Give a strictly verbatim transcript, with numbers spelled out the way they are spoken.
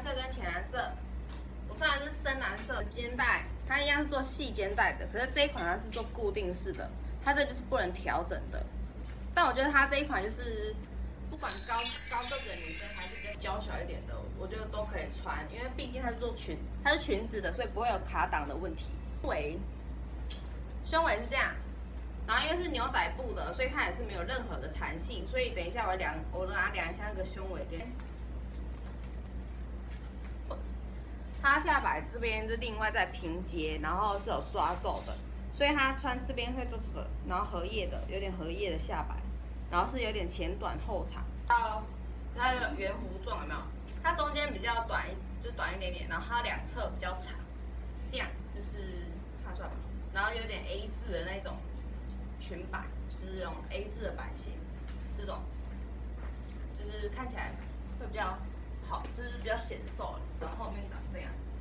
色跟浅蓝色。我穿的是深蓝色肩带，它一样是做细肩带的，可是这一款它是做固定式的，它这就是不能调整的。但我觉得它这一款就是不管高高个子的女生还是比较娇小一点的，我觉得都可以穿，因为毕竟它是做裙，它是裙子的，所以不会有卡裆的问题。围，胸围是这样。 然后因为是牛仔布的，所以它也是没有任何的弹性，所以等一下我量，我拿量一下那个胸围给。它下摆这边是另外再平结，然后是有抓皱的，所以它穿这边会皱皱的，然后荷叶的，有点荷叶的下摆，然后是有点前短后长，到它有圆弧状，有没有？它中间比较短，就短一点点，然后它两侧比较长，这样就是看出来吧？然后有点 A 字的那种。 裙摆就是这种 A 字的版型，这种就是看起来会比较好，就是比较显瘦，然后后面长这样。